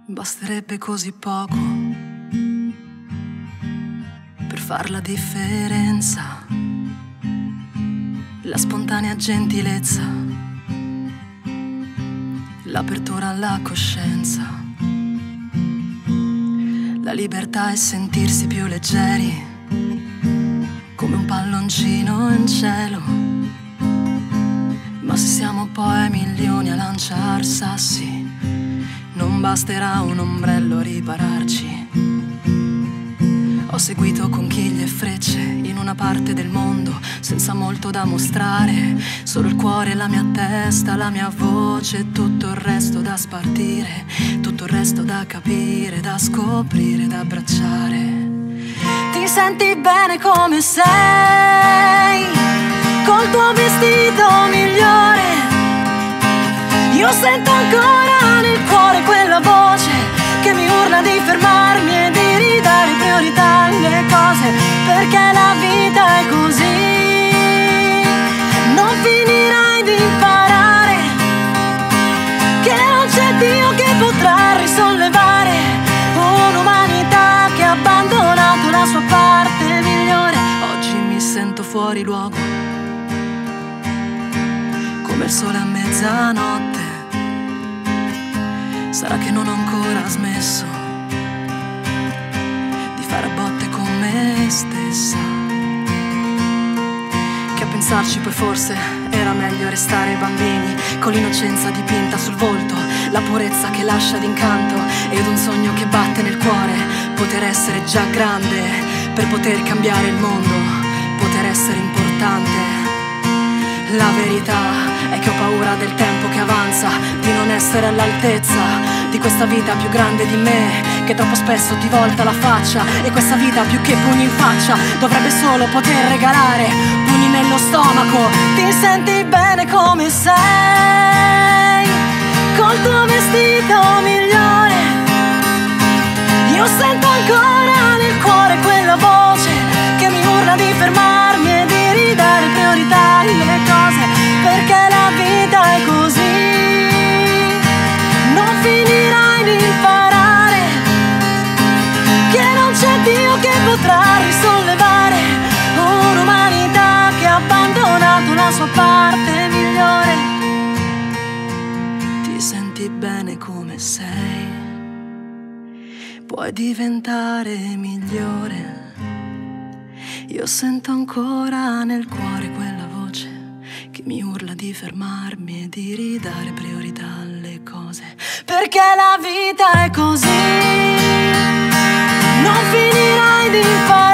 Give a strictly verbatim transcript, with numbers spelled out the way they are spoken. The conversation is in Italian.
Basterebbe così poco per far la differenza, la spontanea gentilezza, l'apertura alla coscienza, la libertà è sentirsi più leggeri, come un palloncino in cielo. Ma se siamo poi milioni a lanciar sassi, non basterà un ombrello a ripararci. Ho seguito conchiglie e frecce in una parte del mondo senza molto da mostrare, solo il cuore, la mia testa, la mia voce, tutto il resto da spartire, tutto il resto da capire, da scoprire, da abbracciare. Ti senti bene come sei, col tuo vestito migliore. Io sento ancora nel cuore quella voce che mi urla di fermarmi e di ridare priorità alle cose, perché la vita è così. Non finirai di imparare che non c'è Dio che potrà risollevare un'umanità che ha abbandonato la sua parte migliore. Oggi mi sento fuori luogo, come il sole a mezzanotte. Sarà che non ho ancora smesso di fare a botte con me stessa, che a pensarci poi forse era meglio restare bambini, con l'innocenza dipinta sul volto, la purezza che lascia d'incanto ed un sogno che batte nel cuore. Poter essere già grande per poter cambiare il mondo, poter essere importante. La verità è che ho paura del tempo che avanza, di non essere all'altezza di questa vita più grande di me, che troppo spesso ti volta la faccia. E questa vita più che pugni in faccia dovrebbe solo poter regalare pugni nello stomaco. Ti senti bene come sei, col tuo vestito migliore. Io sento ancora nel cuore quella voce che mi urla di fermarmi e di ridare priorità alle cose, perché la vita è così. Non finirai di imparare che non c'è Dio che potrà risollevare un'umanità che ha abbandonato la sua parte migliore. Ti senti bene come sei, puoi diventare migliore. Io sento ancora nel cuore quella voce che mi urla di fermarmi e di ridare priorità alle cose, perché la vita è così. Non finirai di imparare